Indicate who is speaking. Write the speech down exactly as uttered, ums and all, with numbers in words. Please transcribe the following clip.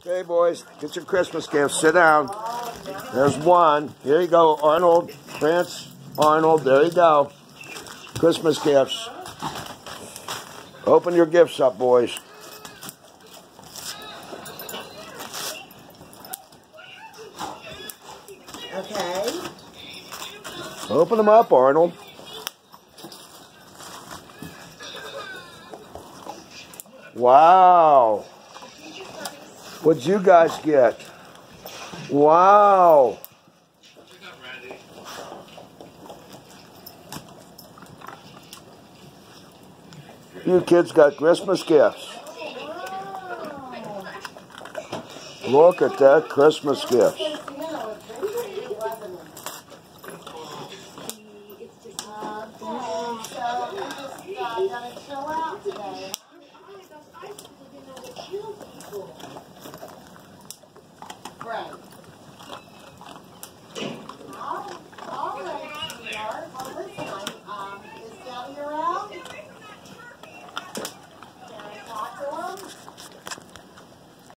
Speaker 1: Okay, boys, get your Christmas gifts. Sit down. There's one. Here you go, Arnold. Prince Arnold. There you go. Christmas gifts. Open your gifts up, boys.
Speaker 2: Okay.
Speaker 1: Open them up, Arnold. Wow. What'd you guys get? Wow. You kids got Christmas gifts. Look at that Christmas gift.
Speaker 2: Right.